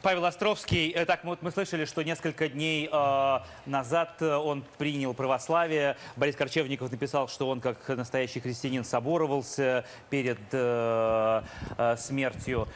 Павел Островский. Так, мы слышали, что несколько дней назад он принял православие. Борис Корчевников написал, что он, как настоящий христианин, соборовался перед смертью.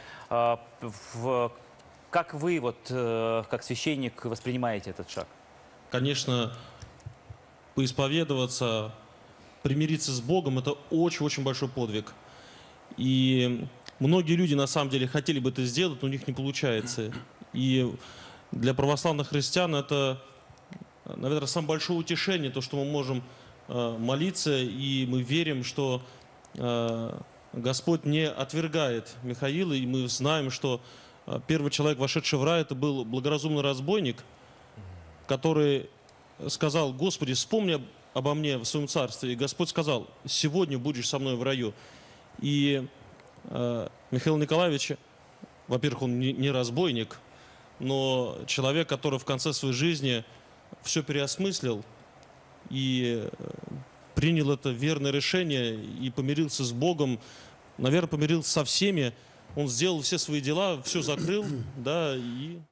Как вы, как священник, воспринимаете этот шаг? Конечно, поисповедоваться, примириться с Богом – это очень-очень большой подвиг. И многие люди, на самом деле, хотели бы это сделать, но у них не получается. И для православных христиан это, наверное, самое большое утешение, то, что мы можем молиться, и мы верим, что Господь не отвергает Михаила, и мы знаем, что первый человек, вошедший в рай, это был благоразумный разбойник, который сказал: «Господи, вспомни обо мне в своем царстве». И Господь сказал: «Сегодня будешь со мной в раю». И Михаил Николаевич, во-первых, он не разбойник, но человек, который в конце своей жизни все переосмыслил и принял это верное решение и помирился с Богом, наверное, помирился со всеми. Он сделал все свои дела, все закрыл, да, и